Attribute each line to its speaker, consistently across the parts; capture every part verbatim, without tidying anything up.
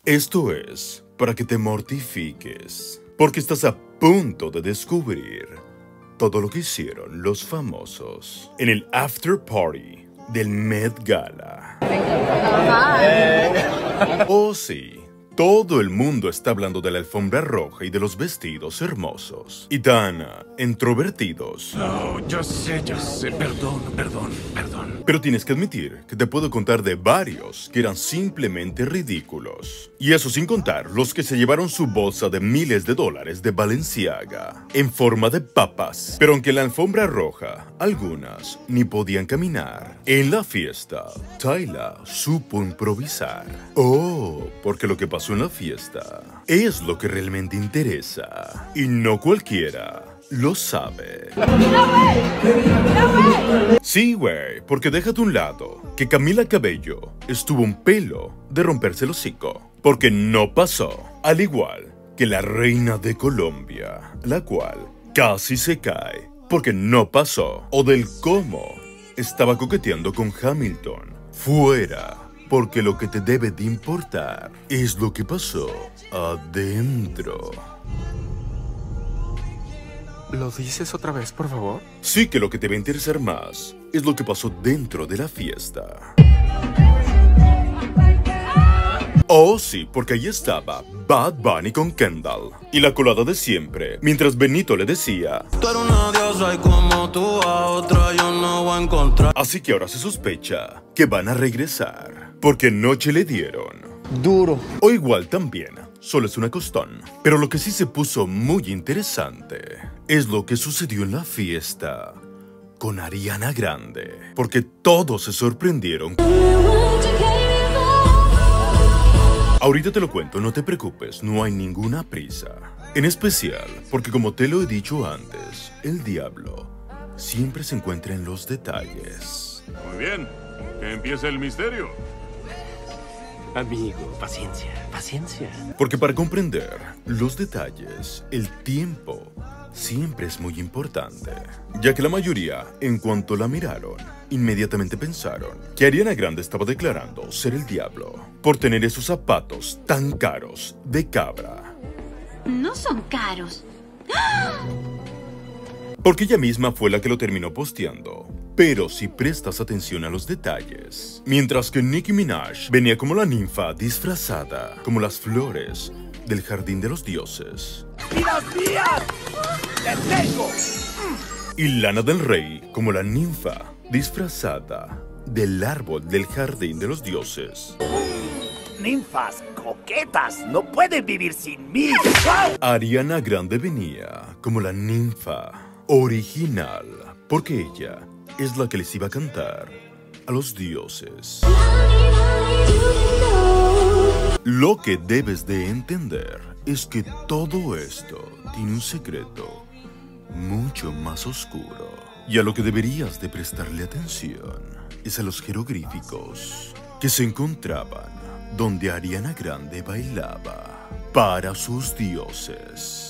Speaker 1: Esto es para que te mortifiques, porque estás a punto de descubrir todo lo que hicieron los famosos en el after party del Met Gala. Oh sí, todo el mundo está hablando de la alfombra roja y de los vestidos hermosos y tan uh, introvertidos.
Speaker 2: No, yo sé, yo sé, perdón, perdón, perdón.
Speaker 1: Pero tienes que admitir que te puedo contar de varios que eran simplemente ridículos. Y eso sin contar los que se llevaron su bolsa de miles de dólares de Balenciaga en forma de papas. Pero aunque en la alfombra roja, algunas ni podían caminar, en la fiesta, Tyla supo improvisar. Oh, porque lo que pasó en la fiesta es lo que realmente interesa. Y no cualquiera lo sabe. Sí, güey, porque déjate un lado que Camila Cabello estuvo un pelo de romperse el hocico, porque no pasó, al igual que la reina de Colombia, la cual casi se cae, porque no pasó, o del cómo estaba coqueteando con Hamilton, fuera, porque lo que te debe de importar es lo que pasó adentro.
Speaker 3: ¿Lo dices otra vez, por favor?
Speaker 1: Sí, que lo que te va a interesar más es lo que pasó dentro de la fiesta. Oh sí, porque ahí estaba Bad Bunny con Kendall y la colada de siempre, mientras Benito le decía:
Speaker 4: tú eres una diosa y como tú a otra yo no voy a encontrar.
Speaker 1: Así que ahora se sospecha que van a regresar, porque noche le dieron
Speaker 4: Duro.
Speaker 1: o igual también, solo es una costón. Pero lo que sí se puso muy interesante es lo que sucedió en la fiesta con Ariana Grande, porque todos se sorprendieron. Ahorita te lo cuento, no te preocupes, no hay ninguna prisa. En especial, porque como te lo he dicho antes, el diablo siempre se encuentra en los detalles.
Speaker 2: Muy bien, que empiece el misterio.
Speaker 3: Amigo, paciencia, paciencia.
Speaker 1: Porque para comprender los detalles, el tiempo siempre es muy importante, ya que la mayoría, en cuanto la miraron, inmediatamente pensaron que Ariana Grande estaba declarando ser el diablo por tener esos zapatos tan caros de cabra.
Speaker 5: No son caros.
Speaker 1: Porque ella misma fue la que lo terminó posteando. Pero si prestas atención a los detalles, mientras que Nicki Minaj venía como la ninfa disfrazada, como las flores del jardín de los dioses.
Speaker 4: ¡Vidas mías! ¡Te tengo!
Speaker 1: Y Lana del Rey como la ninfa disfrazada del árbol del jardín de los dioses.
Speaker 4: Ninfas coquetas no pueden vivir sin mí.
Speaker 1: Ariana Grande venía como la ninfa original, porque ella es la que les iba a cantar a los dioses. Lo que debes de entender es que todo esto tiene un secreto mucho más oscuro. Y a lo que deberías de prestarle atención es a los jeroglíficos que se encontraban donde Ariana Grande bailaba para sus dioses.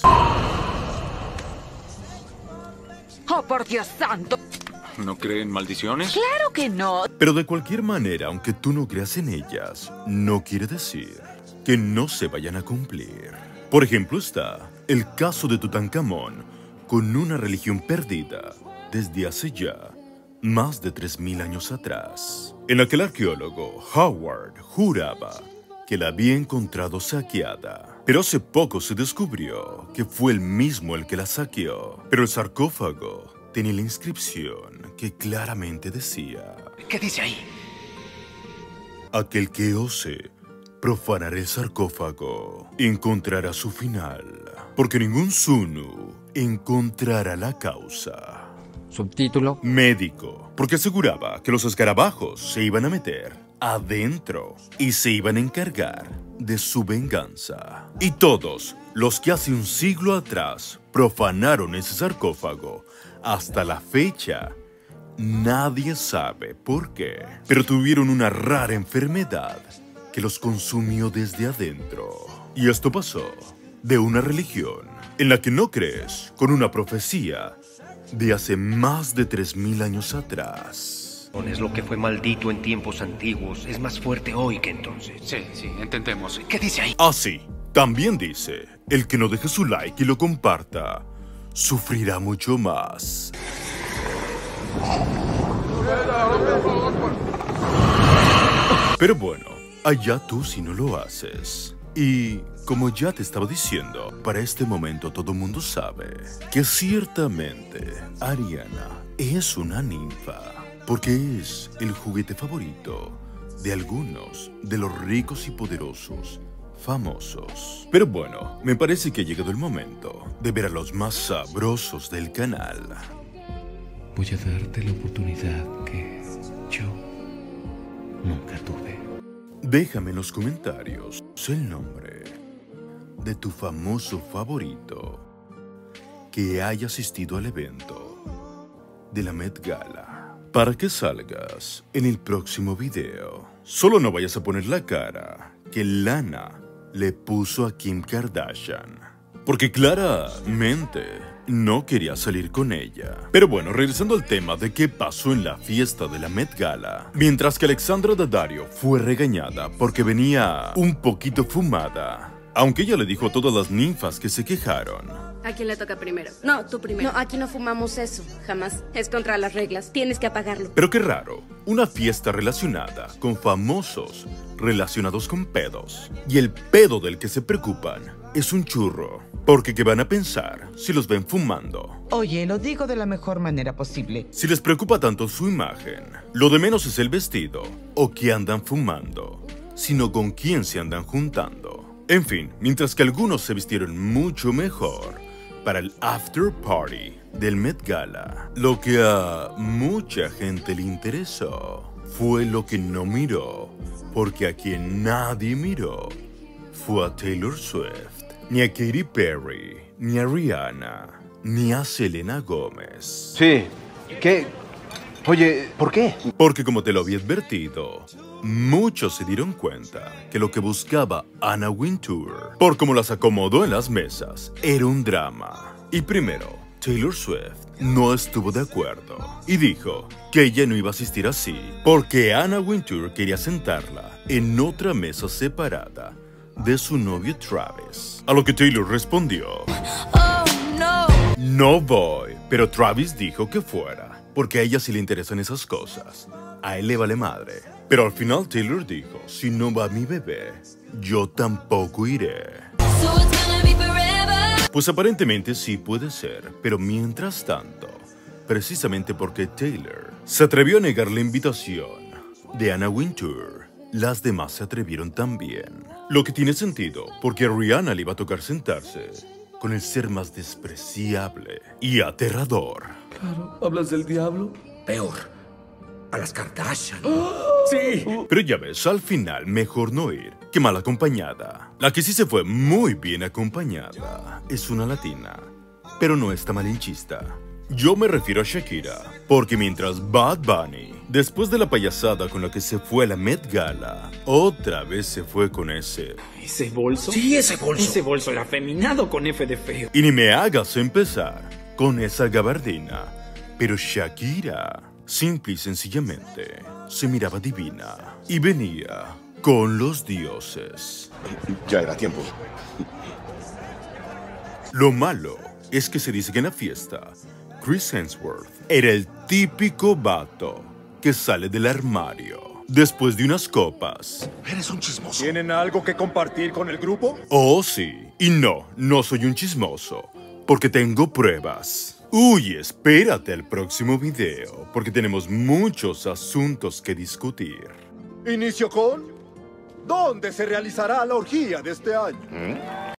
Speaker 5: ¡Oh, por Dios santo!
Speaker 2: ¿No creen maldiciones?
Speaker 5: ¡Claro que no!
Speaker 1: Pero de cualquier manera, aunque tú no creas en ellas, no quiere decir que no se vayan a cumplir. Por ejemplo, está el caso de Tutankamón, con una religión perdida desde hace ya más de tres mil años atrás, en la que el arqueólogo Howard juraba que la había encontrado saqueada. Pero hace poco se descubrió que fue él mismo el que la saqueó. Pero el sarcófago tenía la inscripción que claramente decía:
Speaker 3: ¿Qué dice ahí?
Speaker 1: aquel que ose profanar el sarcófago encontrará su final, porque ningún Zunu encontrará la causa.
Speaker 3: Subtítulo:
Speaker 1: Médico, porque aseguraba que los escarabajos se iban a meter adentro y se iban a encargar de su venganza. Y todos los que hace un siglo atrás profanaron ese sarcófago, hasta la fecha, nadie sabe por qué, pero tuvieron una rara enfermedad que los consumió desde adentro. Y esto pasó de una religión en la que no crees con una profecía de hace más de tres mil años atrás.
Speaker 6: Es lo que fue maldito en tiempos antiguos. Es más fuerte hoy que entonces.
Speaker 2: Sí, sí, entendemos. ¿Qué dice ahí?
Speaker 1: Ah, sí. También dice, el que no deje su like y lo comparta, sufrirá mucho más. Pero bueno, allá tú si no lo haces. Y como ya te estaba diciendo, para este momento todo el mundo sabe que ciertamente Ariana es una ninfa. Porque es el juguete favorito de algunos de los ricos y poderosos famosos. Pero bueno, me parece que ha llegado el momento de ver a los más sabrosos del canal.
Speaker 7: Voy a darte la oportunidad que yo nunca tuve.
Speaker 1: Déjame en los comentarios el nombre de tu famoso favorito que haya asistido al evento de la Met Gala, para que salgas en el próximo video. Solo no vayas a poner la cara que Lana le puso a Kim Kardashian, porque claramente no quería salir con ella. Pero bueno, regresando al tema de qué pasó en la fiesta de la Met Gala. Mientras que Alexandra Daddario fue regañada porque venía un poquito fumada, aunque ella le dijo a todas las ninfas que se quejaron.
Speaker 8: ¿A quién le toca primero? No, tú primero. No, aquí no fumamos eso. Jamás. Es contra las reglas. Tienes que apagarlo.
Speaker 1: Pero qué raro, una fiesta relacionada con famosos relacionados con pedos. Y el pedo del que se preocupan es un churro. Porque ¿qué van a pensar si los ven fumando?
Speaker 9: Oye, lo digo de la mejor manera posible.
Speaker 1: Si les preocupa tanto su imagen, lo de menos es el vestido o que andan fumando, sino con quién se andan juntando. En fin, mientras que algunos se vistieron mucho mejor para el after party del Met Gala, lo que a mucha gente le interesó fue lo que no miró, porque a quien nadie miró fue a Taylor Swift, ni a Katy Perry, ni a Rihanna, ni a Selena Gómez.
Speaker 6: Sí. ¿Qué? Oye, ¿por qué?
Speaker 1: Porque como te lo había advertido, muchos se dieron cuenta que lo que buscaba Anna Wintour, por cómo las acomodó en las mesas, era un drama. Y primero, Taylor Swift no estuvo de acuerdo y dijo que ella no iba a asistir así, porque Anna Wintour quería sentarla en otra mesa separada de su novio Travis. A lo que Taylor respondió, oh, no. No voy, pero Travis dijo que fuera, porque a ella sí le interesan esas cosas. A él le vale madre. Pero al final Taylor dijo, si no va mi bebé, yo tampoco iré. Pues aparentemente sí puede ser, pero mientras tanto, precisamente porque Taylor se atrevió a negar la invitación de Anna Wintour, las demás se atrevieron también. Lo que tiene sentido, porque a Rihanna le iba a tocar sentarse con el ser más despreciable y aterrador.
Speaker 10: Claro, ¿hablas del diablo? Peor, a las Kardashian. Sí.
Speaker 1: Pero ya ves, al final mejor no ir que mal acompañada. La que sí se fue muy bien acompañada es una latina, pero no está malinchista. Yo me refiero a Shakira, porque mientras Bad Bunny, después de la payasada con la que se fue a la Met Gala, otra vez se fue con ese...
Speaker 10: ¿Ese bolso?
Speaker 11: Sí, ese bolso.
Speaker 10: Ese bolso era afeminado con F de feo.
Speaker 1: Y ni me hagas empezar con esa gabardina. Pero Shakira, simple y sencillamente, se miraba divina y venía con los dioses.
Speaker 12: Ya era tiempo.
Speaker 1: Lo malo es que se dice que en la fiesta, Chris Hemsworth era el típico vato que sale del armario después de unas copas.
Speaker 12: Eres un chismoso.
Speaker 13: ¿Tienen algo que compartir con el grupo?
Speaker 1: Oh, sí. Y no, no soy un chismoso, porque tengo pruebas. Uy, espérate al próximo video, porque tenemos muchos asuntos que discutir.
Speaker 13: ¿Inicio con? ¿Dónde se realizará la orgía de este año? ¿Mm?